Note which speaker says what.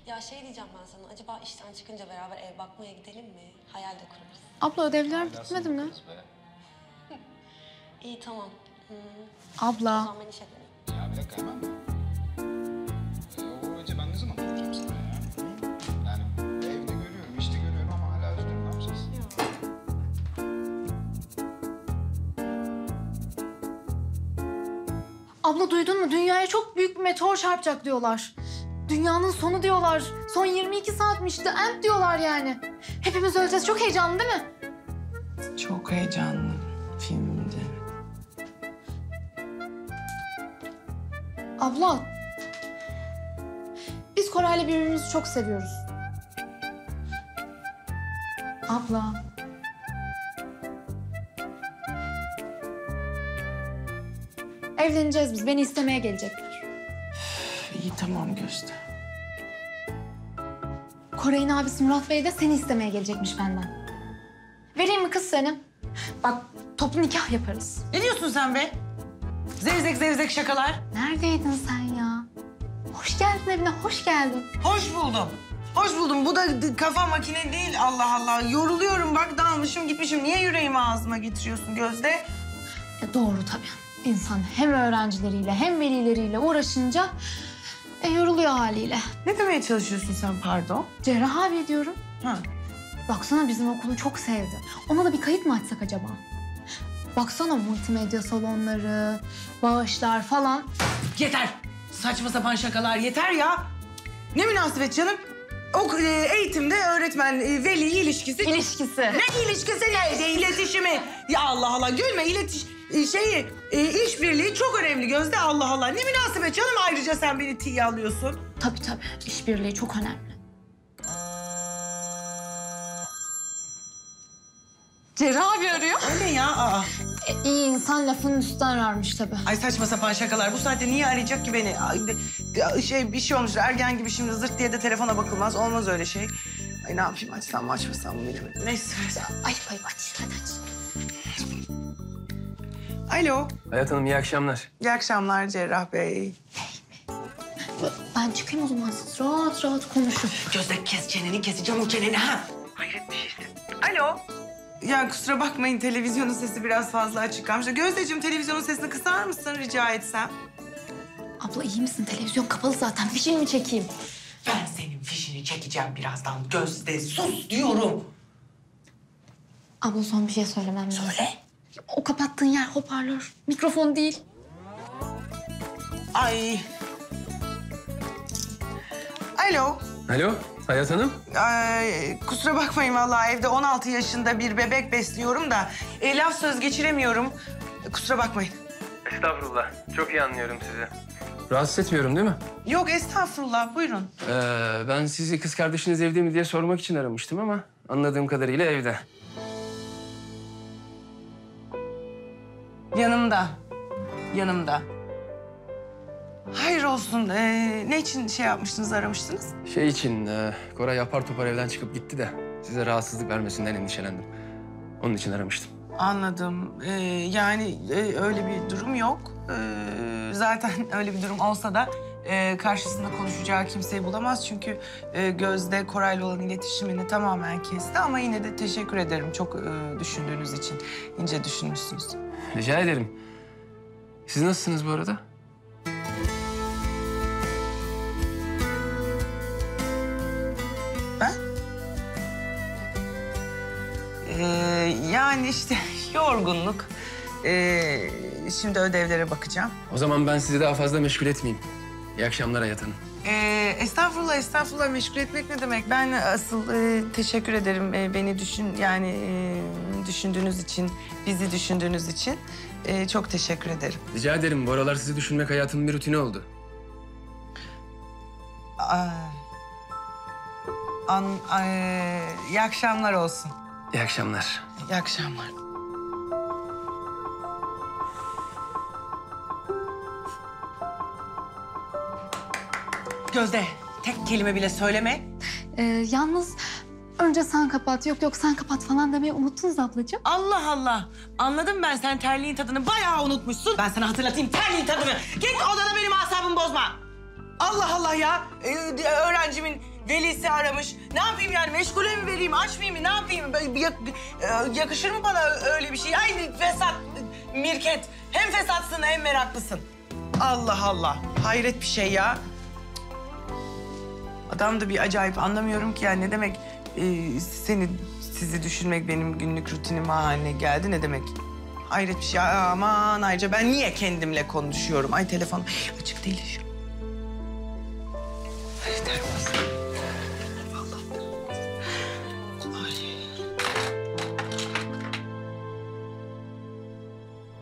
Speaker 1: Ya şey diyeceğim ben sana, acaba işten çıkınca beraber ev bakmaya gidelim mi? Hayal de kurarız.
Speaker 2: Abla ödevler bitmedi mi?
Speaker 1: İyi tamam. O
Speaker 2: Abla.
Speaker 1: zaman ben işe döneyim.
Speaker 3: Ya bir dakika hemen. O önce ben ne zaman soracağım sana ya? Yani evde görüyorum, işte görüyorum ama hala üzgünüm. Ne yapacağız?
Speaker 2: Abla duydun mu? Dünyaya çok büyük bir meteor çarpacak diyorlar. Dünyanın sonu diyorlar. Son 22 saatmiş de end diyorlar yani. Hepimiz öleceğiz. Çok heyecanlı değil mi?
Speaker 4: Çok heyecanlı filmdi.
Speaker 2: Abla. Biz Koray'la birbirimizi çok seviyoruz. Abla. Evleneceğiz biz. Beni istemeye gelecekler.
Speaker 4: İyi tamam Gözde.
Speaker 2: Koray'ın abisi Murat Bey de seni istemeye gelecekmiş benden. Vereyim mi kız seni? Bak toplu nikah yaparız.
Speaker 4: Ne diyorsun sen be? Zevzek zevzek şakalar.
Speaker 2: Neredeydin sen ya? Hoş geldin evine, hoş geldin.
Speaker 4: Hoş buldum. Hoş buldum. Bu da kafa makine değil. Allah Allah. Yoruluyorum bak dalmışım gitmişim. Niye yüreğimi ağzıma getiriyorsun Gözde?
Speaker 2: Ya doğru tabii. İnsan hem öğrencileriyle hem velileriyle uğraşınca yoruluyor haliyle.
Speaker 4: Ne demeye çalışıyorsun sen pardon?
Speaker 2: Cerrah abi diyorum.
Speaker 4: Ha.
Speaker 2: Baksana bizim okulu çok sevdi. Ona da bir kayıt mı açsak acaba? Baksana multimedya salonları, bağışlar falan.
Speaker 4: Yeter. Saçma sapan şakalar yeter ya. Ne münasebet canım? Eğitimde öğretmen veli ilişkisi.
Speaker 2: İlişkisi.
Speaker 4: Ne ilişkisi ne? İletişimi. Ya Allah Allah gülme işbirliği çok önemli Gözde Allah Allah. Ne münasebet canım ayrıca sen beni tiye alıyorsun.
Speaker 2: Tabii tabii. İşbirliği çok önemli. Cerrah abi arıyor.
Speaker 4: O ne ya? Aa.
Speaker 2: İyi insan lafının üstünden ararmış tabii.
Speaker 4: Ay saçma sapan şakalar. Bu saatte niye arayacak ki beni? Bir şey olmuş. Ergen gibi şimdi zırt diye de telefona bakılmaz. Olmaz öyle şey. Ay ne yapayım açsam mı açmasam mı bilemedim. Neyse.
Speaker 2: Ay aç. Hadi aç.
Speaker 4: Alo.
Speaker 5: Hayat Hanım iyi akşamlar.
Speaker 4: İyi akşamlar Cerrah Bey.
Speaker 2: Ben çıkayım o zaman siz rahat rahat konuşun.
Speaker 4: Gözde kes çeneni keseceğim o çeneni ha. Hayret bir şeysin. Alo. Ya kusura bakmayın televizyonun sesi biraz fazla açık kalmış. Gözdeciğim televizyonun sesini kısar mısın rica etsem?
Speaker 2: Abla iyi misin? Televizyon kapalı zaten. Fişini mi çekeyim?
Speaker 4: Ben senin fişini çekeceğim birazdan. Gözde sus diyorum.
Speaker 2: Abla son bir şey söylemem lazım.
Speaker 4: Söyle.
Speaker 2: O kapattığın yer hoparlör. Mikrofon değil.
Speaker 4: Ay. Alo.
Speaker 5: Alo Hayat Hanım.
Speaker 4: Ay, kusura bakmayın vallahi evde 16 yaşında bir bebek besliyorum da laf söz geçiremiyorum. Kusura bakmayın.
Speaker 5: Estağfurullah. Çok iyi anlıyorum sizi. Rahatsız etmiyorum değil mi?
Speaker 4: Yok estağfurullah buyurun.
Speaker 5: Ben sizi kız kardeşiniz evde mi diye sormak için aramıştım ama anladığım kadarıyla evde.
Speaker 4: Yanımda. Hayır olsun. Ne için şey yapmıştınız, aramıştınız?
Speaker 5: Şey için Koray apar topar evden çıkıp gitti de size rahatsızlık vermesinden endişelendim. Onun için aramıştım.
Speaker 4: Anladım. Yani öyle bir durum yok. Zaten öyle bir durum olsa da karşısında konuşacağı kimseyi bulamaz. Çünkü Gözde Koray'la olan iletişimini tamamen kesti. Ama yine de teşekkür ederim çok düşündüğünüz için. İnce düşünmüşsünüz.
Speaker 5: Rica ederim. Siz nasılsınız bu arada?
Speaker 4: Ben? Yani işte yorgunluk. Şimdi ödevlere bakacağım.
Speaker 5: O zaman ben sizi daha fazla meşgul etmeyeyim. İyi akşamlar Hayat Hanım.
Speaker 4: Estağfurullah meşgul etmek ne demek? Ben asıl teşekkür ederim beni düşündüğünüz için, bizi düşündüğünüz için çok teşekkür ederim.
Speaker 5: Rica ederim. Bu aralar sizi düşünmek hayatımın bir rutini oldu.
Speaker 4: İyi akşamlar olsun.
Speaker 5: İyi akşamlar.
Speaker 4: İyi akşamlar. Gözde, tek kelime bile söyleme.
Speaker 2: Yalnız önce sen kapat, yok sen kapat falan demeyi unuttunuz ablacığım.
Speaker 4: Allah Allah. Anladım ben sen terliğin tadını bayağı unutmuşsun. Ben sana hatırlatayım terliğin tadını. Git odana benim asabımı bozma. Allah Allah ya. Öğrencimin velisi aramış. Ne yapayım yani? Meşgule mi vereyim, açmayayım mı? Ne yapayım? Yakışır mı bana öyle bir şey? Ay fesat, Mirket. Hem fesatsın hem meraklısın. Allah Allah. Hayret bir şey ya. Adam da bir acayip, anlamıyorum ki yani ne demek sizi düşünmek benim günlük rutinim haline geldi, ne demek? Hayret bir şey. Aman ayrıca ben niye kendimle konuşuyorum? Ay telefon açık değil şu. Ay, telefon.